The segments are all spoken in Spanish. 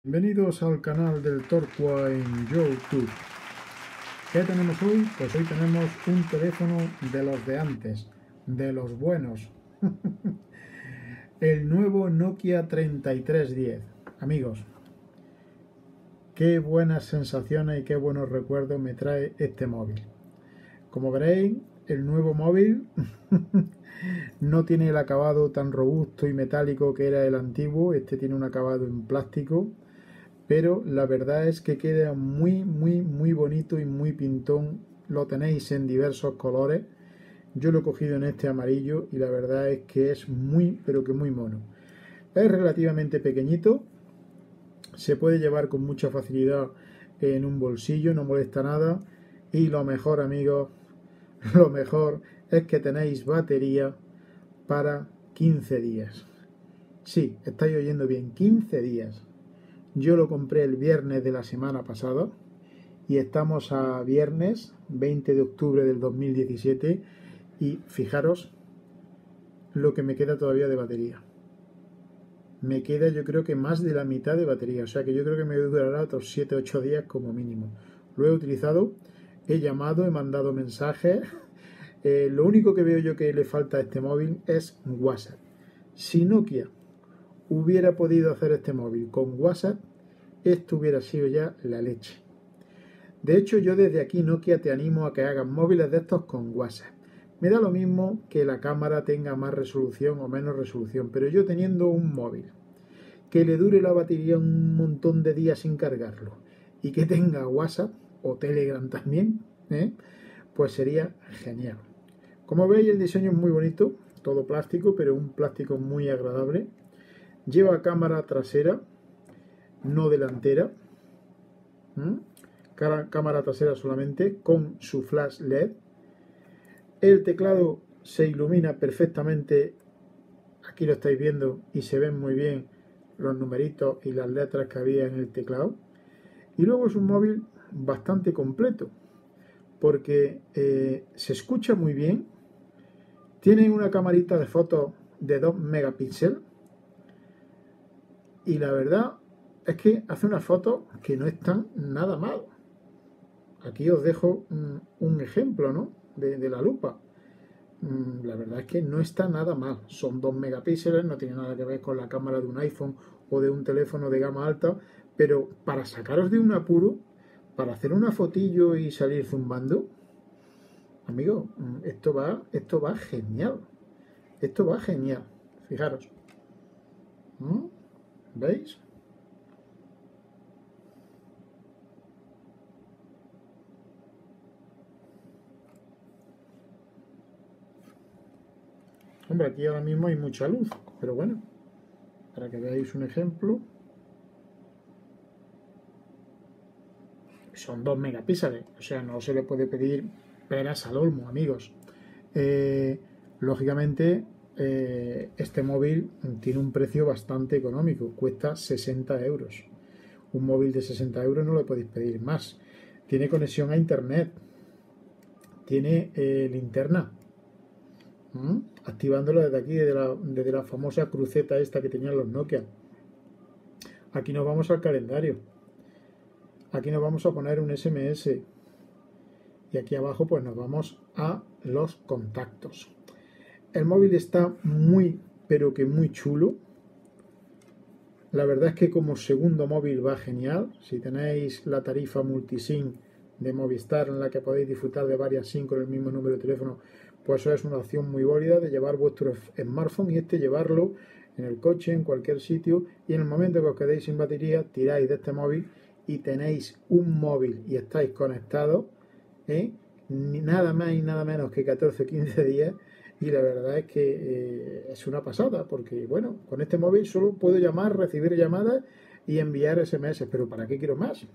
Bienvenidos al canal del Torqua en YouTube. ¿Qué tenemos hoy? Pues hoy tenemos un teléfono de los de antes, de los buenos. El nuevo Nokia 3310. Amigos, qué buenas sensaciones y qué buenos recuerdos me trae este móvil. Como veréis, el nuevo móvil no tiene el acabado tan robusto y metálico que era el antiguo. Este tiene un acabado en plástico, pero la verdad es que queda muy bonito y muy pintón. Lo tenéis en diversos colores. Yo lo he cogido en este amarillo y la verdad es que es pero que muy mono. Es relativamente pequeñito, se puede llevar con mucha facilidad en un bolsillo, no molesta nada. Y lo mejor, amigos, lo mejor es que tenéis batería para 15 días. Sí, estáis oyendo bien, 15 días. Yo lo compré el viernes de la semana pasada y estamos a viernes 20 de octubre del 2017 y fijaros lo que me queda todavía de batería. Me queda, yo creo que más de la mitad de batería, o sea que yo creo que me durará otros 7-8 días como mínimo. Lo he utilizado, he llamado, he mandado mensajes. Lo único que veo yo que le falta a este móvil es WhatsApp. Si Nokia hubiera podido hacer este móvil con WhatsApp, esto hubiera sido ya la leche. De hecho, yo desde aquí, Nokia, te animo a que hagas móviles de estos con WhatsApp. Me da lo mismo que la cámara tenga más resolución o menos resolución, pero yo teniendo un móvil que le dure la batería un montón de días sin cargarlo y que tenga WhatsApp o Telegram también, pues sería genial. Como veis, el diseño es muy bonito, todo plástico, pero un plástico muy agradable. Lleva cámara trasera, no delantera. Cámara trasera solamente, con su flash LED. El teclado se ilumina perfectamente, aquí lo estáis viendo y se ven muy bien los numeritos y las letras que había en el teclado. Y luego es un móvil bastante completo porque se escucha muy bien, tiene una camarita de fotos de 2 megapíxeles y la verdad es que hace unas fotos que no están nada mal. Aquí os dejo un ejemplo, ¿no?, de la lupa. La verdad es que no está nada mal. Son 2 megapíxeles, no tiene nada que ver con la cámara de un iPhone o de un teléfono de gama alta, pero para sacaros de un apuro, para hacer una fotillo y salir zumbando, amigo, esto va genial. Esto va genial. Fijaros. ¿Veis? Hombre, aquí ahora mismo hay mucha luz, pero bueno, para que veáis un ejemplo, son 2 megapíxeles, o sea, no se le puede pedir peras al olmo, amigos. Lógicamente, este móvil tiene un precio bastante económico, cuesta 60 euros. Un móvil de 60 euros no le podéis pedir más. Tiene conexión a internet, tiene linterna, activándolo desde aquí, desde la famosa cruceta esta que tenían los Nokia. Aquí nos vamos al calendario, aquí nos vamos a poner un SMS y aquí abajo pues nos vamos a los contactos. El móvil está pero que muy chulo. La verdad es que como segundo móvil va genial. Si tenéis la tarifa multisim de Movistar en la que podéis disfrutar de varias SIM con el mismo número de teléfono, pues eso es una opción muy válida de llevar vuestro smartphone y llevarlo en el coche, en cualquier sitio, y en el momento que os quedéis sin batería, tiráis de este móvil y tenéis un móvil y estáis conectados, ni nada más y nada menos que 14-15 días. Y la verdad es que es una pasada, porque bueno, con este móvil solo puedo llamar, recibir llamadas y enviar SMS, pero ¿para qué quiero más?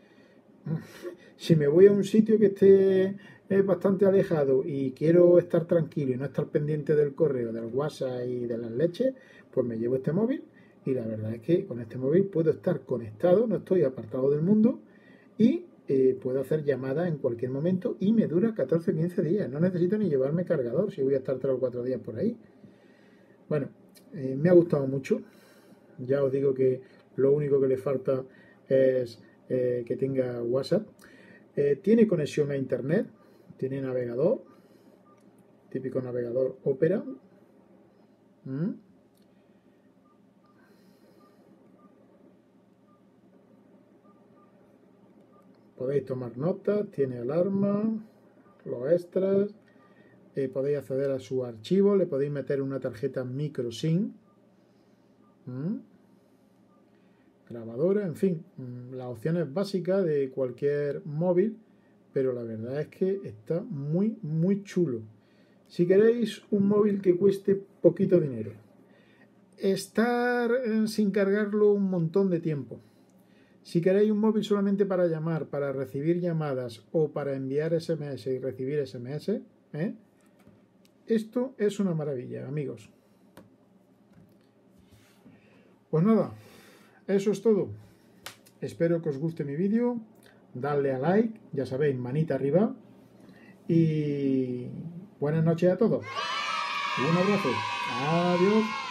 Si me voy a un sitio que esté bastante alejado y quiero estar tranquilo y no estar pendiente del correo, del WhatsApp y de las leches, pues me llevo este móvil y la verdad es que con este móvil puedo estar conectado, no estoy apartado del mundo y puedo hacer llamadas en cualquier momento y me dura 14-15 días. No necesito ni llevarme cargador si voy a estar 3 o 4 días por ahí. Bueno, me ha gustado mucho. Ya os digo que lo único que le falta es que tenga WhatsApp. Tiene conexión a internet, tiene navegador, típico navegador Opera. Podéis tomar notas, tiene alarma, los extras, podéis acceder a su archivo, le podéis meter una tarjeta micro SIM, grabadora, en fin, las opciones básicas de cualquier móvil, pero la verdad es que está muy, muy chulo. Si queréis un móvil que cueste poquito dinero, estar sin cargarlo un montón de tiempo, si queréis un móvil solamente para llamar, para recibir llamadas o para enviar SMS y recibir SMS, esto es una maravilla, amigos. Pues nada, eso es todo. Espero que os guste mi vídeo. Dadle a like, ya sabéis, manita arriba. Y buenas noches a todos. Un abrazo. Adiós.